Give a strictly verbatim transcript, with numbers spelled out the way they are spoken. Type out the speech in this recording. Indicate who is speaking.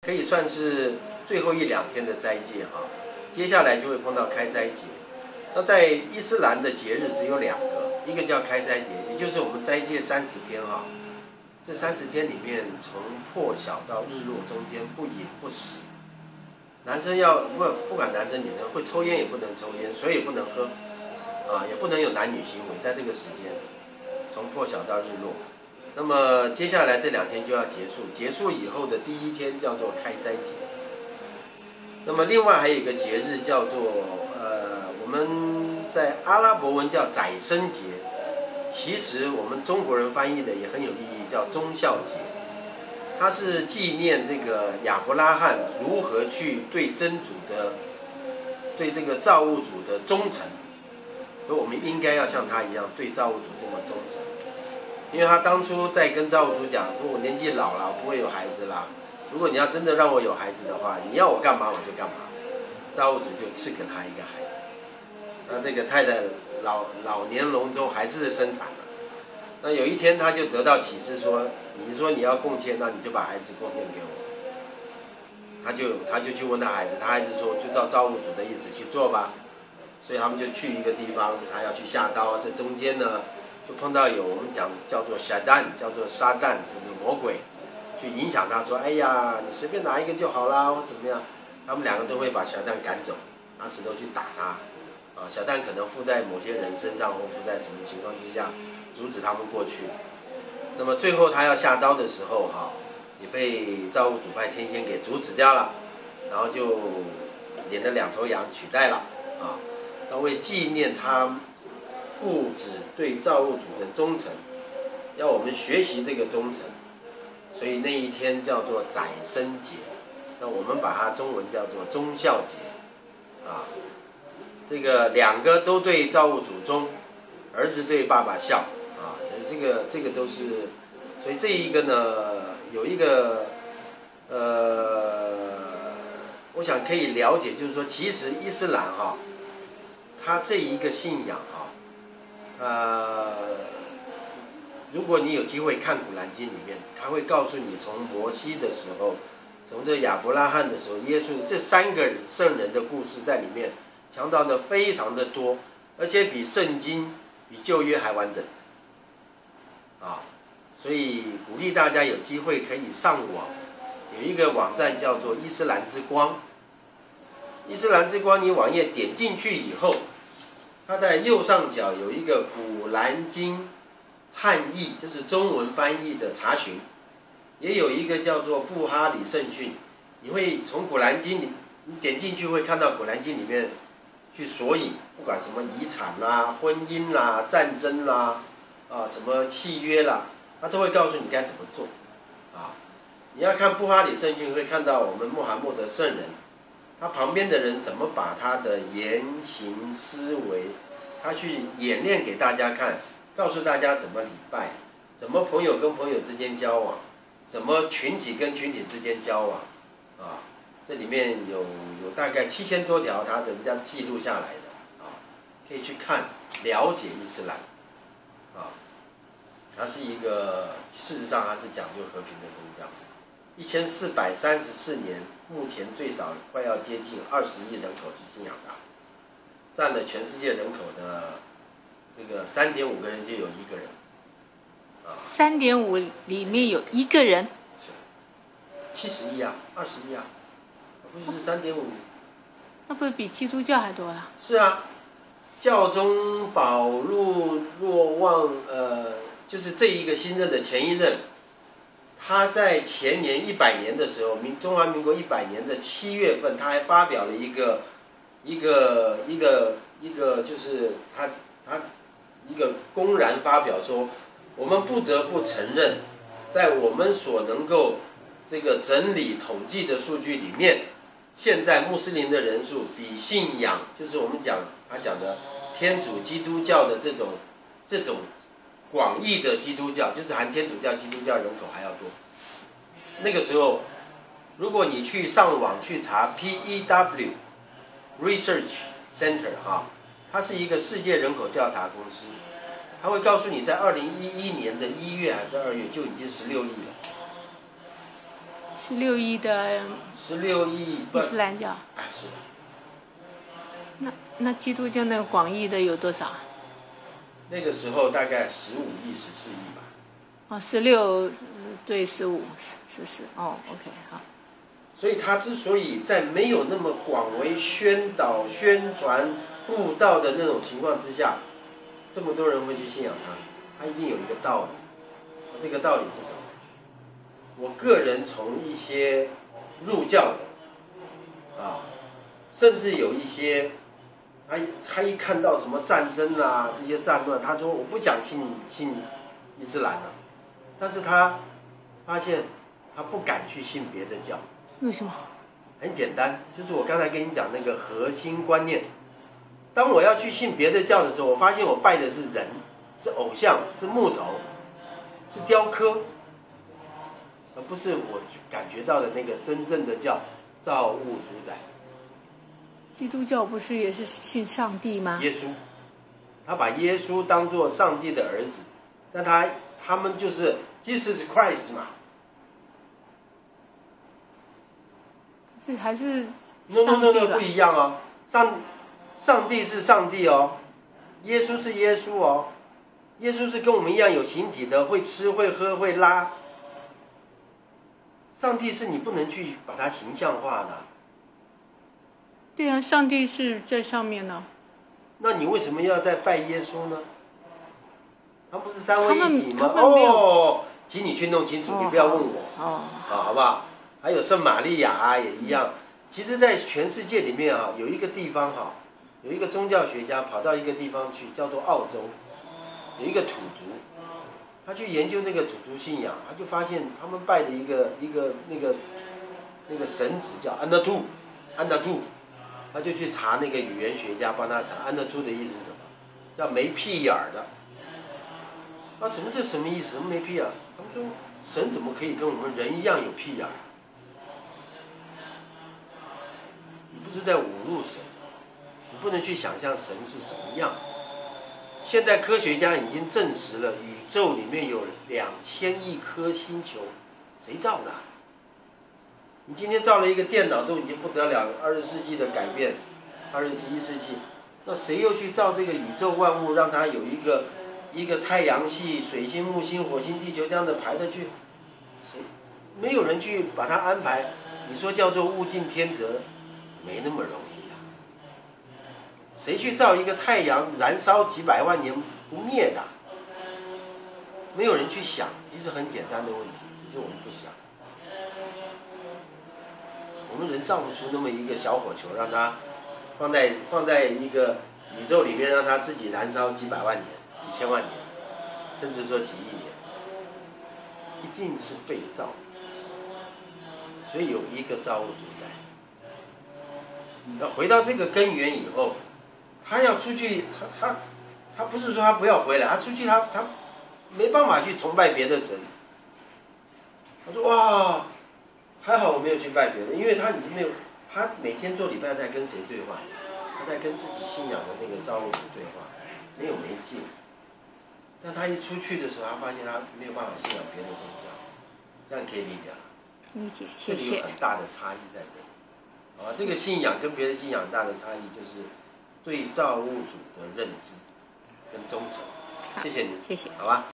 Speaker 1: 可以算是最后一两天的斋戒哈，接下来就会碰到开斋节。那在伊斯兰的节日只有两个，一个叫开斋节，也就是我们斋戒三十天哈。这三十天里面，从破晓到日落中间不饮不食。男生要不不管男生女生，会抽烟也不能抽烟，水也不能喝，啊，也不能有男女行为，在这个时间，从破晓到日落。那么接下来这两天就要结束，结束以后的第一天叫做开斋节。那么另外还有一个节日叫做呃，我们在阿拉伯文叫宰牲节，其实我们中国人翻译的也很有意义，叫忠孝节。它是纪念这个亚伯拉罕如何去对真主的、对这个造物主的忠诚，所以我们应该要像他一样对造物主这么忠诚。因为他当初在跟造物主讲，说我年纪老了，我不会有孩子啦。如果你要真的让我有孩子的话，你要我干嘛我就干嘛。造物主就赐给他一个孩子。那这个太太老老年隆中还是生产了。那有一天他就得到启示说，你说你要贡献，那你就把孩子贡献给我。他就他就去问他孩子，他孩子说就照造物主的意思去做吧。所以他们就去一个地方，他要去下刀，这中间呢。就碰到有我们讲叫做撒旦，叫做撒旦，就是魔鬼，去影响他说，哎呀，你随便拿一个就好啦，或怎么样？他们两个都会把撒旦赶走，拿石头去打他，啊，撒旦可能附在某些人身上，或附在什么情况之下，阻止他们过去。那么最后他要下刀的时候，哈，也被造物主派天仙给阻止掉了，然后就领了两头羊取代了，啊，那为纪念他。父子对造物主的忠诚，要我们学习这个忠诚，所以那一天叫做宰牲节，那我们把它中文叫做忠孝节，啊，这个两个都对造物主忠，儿子对爸爸孝，啊，这个这个都是，所以这一个呢有一个，呃，我想可以了解，就是说，其实伊斯兰哈，它这一个信仰哈。呃，如果你有机会看《古兰经》里面，他会告诉你，从摩西的时候，从这亚伯拉罕的时候，耶稣这三个圣人的故事在里面强调的非常的多，而且比圣经、比旧约还完整。啊，所以鼓励大家有机会可以上网，有一个网站叫做伊斯兰之光。伊斯兰之光，你网页点进去以后。它在右上角有一个《古兰经》汉译，就是中文翻译的查询，也有一个叫做布哈里圣训。你会从《古兰经》里，你点进去会看到《古兰经》里面去索引，不管什么遗产啦、婚姻啦、战争啦、啊什么契约啦，它都会告诉你该怎么做。啊，你要看布哈里圣训，会看到我们穆罕默德圣人。他旁边的人怎么把他的言行思维，他去演练给大家看，告诉大家怎么礼拜，怎么朋友跟朋友之间交往，怎么群体跟群体之间交往，啊，这里面有有大概七千多条，他人家记录下来的，啊，可以去看了解伊斯兰，啊，它是一个事实上它是讲究和平的宗教。一千四百三十四年，目前最少快要接近二十亿人口去信仰它，占了全世界人口的这个三点五个人就有一个人，啊，
Speaker 2: 三点五里面有一个人，
Speaker 1: 是七十亿啊，二十亿啊，不是三点五，
Speaker 2: 那不是比基督教还多了？
Speaker 1: 是啊，教宗保禄若望，呃，就是这一个新任的前一任。他在前年一百年的时候，民中华民国一百年的七月份，他还发表了一个一个一个一个，就是他他一个公然发表说，我们不得不承认，在我们所能够这个整理统计的数据里面，现在穆斯林的人数比信仰，就是我们讲他讲的天主基督教的这种这种。广义的基督教就是含天主教、基督教人口还要多。那个时候，如果你去上网去查 P E W Research Center 哈，它是一个世界人口调查公司，它会告诉你在二零一一年的一月还是二月就已经十六亿了。
Speaker 2: 十六亿的
Speaker 1: 十六亿
Speaker 2: 伊斯兰教。
Speaker 1: 哎，是的。
Speaker 2: 那那基督教那个广义的有多少？
Speaker 1: 那个时候大概十五亿、十四亿吧。
Speaker 2: 哦，十六对十五，十四。哦 ，OK， 好。
Speaker 1: 所以他之所以在没有那么广为宣导、宣传、布道的那种情况之下，这么多人会去信仰他，他一定有一个道理。这个道理是什么？我个人从一些入教的啊，甚至有一些，他他一看到什么战争啊这些战乱，他说我不想信信伊斯兰了，但是他发现他不敢去信别的教。
Speaker 2: 为什么？
Speaker 1: 很简单，就是我刚才跟你讲那个核心观念。当我要去信别的教的时候，我发现我拜的是人，是偶像，是木头，是雕刻，而不是我感觉到的那个真正的叫造物主宰。
Speaker 2: 基督教不是也是信上帝吗？
Speaker 1: 耶稣，他把耶稣当作上帝的儿子，但他他们就是 Jesus Christ 嘛。
Speaker 2: 是还是
Speaker 1: no no no no
Speaker 2: 吧
Speaker 1: 不一样哦，上上帝是上帝哦，耶稣是耶稣哦，耶稣是跟我们一样有形体的，会吃会喝会拉。上帝是你不能去把它形象化的。
Speaker 2: 对啊，上帝是在上面呢。
Speaker 1: 那你为什么要再拜耶稣呢？他不是三位一体吗？哦，请你去弄清楚，
Speaker 2: 哦、
Speaker 1: 你不要问我。
Speaker 2: 哦，
Speaker 1: 好，好不好？还有圣玛利亚啊，也一样。其实，在全世界里面啊，有一个地方哈，有一个宗教学家跑到一个地方去，叫做澳洲，有一个土族，他去研究那个土族信仰，他就发现他们拜的一个一个那个那个神子叫安德图，安德图，他就去查那个语言学家帮他查安德图的意思是什么，叫没屁眼儿的。啊，什么这什么意思？什么没屁眼儿？他们说神怎么可以跟我们人一样有屁眼儿？你不是在侮辱神，你不能去想象神是什么样。现在科学家已经证实了，宇宙里面有两千亿颗星球，谁造的？你今天造了一个电脑都已经不得了，二十世纪的改变，二十一世纪，那谁又去造这个宇宙万物，让它有一个一个太阳系、水星、木星、火星、地球这样的排着去？谁？没有人去把它安排。你说叫做物竞天择？没那么容易啊！谁去造一个太阳燃烧几百万年不灭的？没有人去想，其实很简单的问题，只是我们不想。我们人造不出那么一个小火球，让它放在放在一个宇宙里面，让它自己燃烧几百万年、几千万年，甚至说几亿年，一定是被造。所以有一个造物主宰。那回到这个根源以后，他要出去，他他他不是说他不要回来，他出去他他没办法去崇拜别的神。他说哇，还好我没有去拜别的，因为他已经没有，他每天做礼拜在跟谁对话？他在跟自己信仰的那个造物主对话，没有媒介。但他一出去的时候，他发现他没有办法信仰别的宗教，这样可以理解吗？
Speaker 2: 理解，谢谢。
Speaker 1: 这里有很大的差异在这里。啊，这个信仰跟别的信仰大的差异就是对造物主的认知跟忠诚。谢谢你，
Speaker 2: 谢谢，
Speaker 1: 好吧。